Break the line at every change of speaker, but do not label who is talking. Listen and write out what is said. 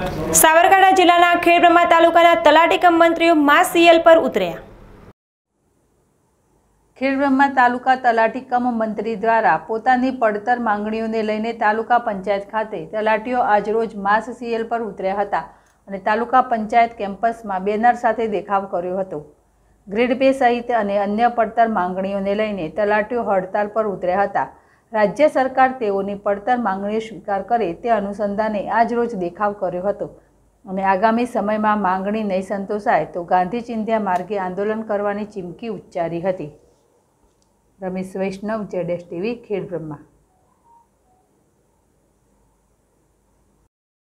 સાબરકાંઠા જિલ્લાના ખેડબ્રહ્મા તાલુકાના તલાટી કમ મંત્રીઓ માસ સીએલ પર ઉતર્યા।
ખેડબ્રહ્મા તાલુકા તલાટી કમ મંત્રી દ્વારા પોતાની પડતર માંગણીઓને લઈને તાલુકા પંચાયત ખાતે તલાટીઓ આજરોજ માસ સીએલ પર ઉતર્યા હતા અને તાલુકા પંચાયત કેમ્પસમાં બેનર સાથે દેખાવ કર્યો હતો। ગ્રેડ પે સહિત અને અન્ય પડતર માંગણીઓને લઈને તલાટીઓ હડતાલ પર ઉતર્યા હતા। રાજ્ય સરકાર તેઓની પડતર માંગણીઓ સ્વીકાર કરે તે અનુસંધાને આજરોજ દેખાવ કર્યો હતો અને આગામી સમયમાં માંગણી નહીં સંતોષાય તો ગાંધી ચિંધ્યા માર્ગે આંદોલન કરવાની ચીમકી ઉચ્ચારી હતી। રમેશ વૈષ્ણવ, ZSTV, ખેડબ્રહ્મા।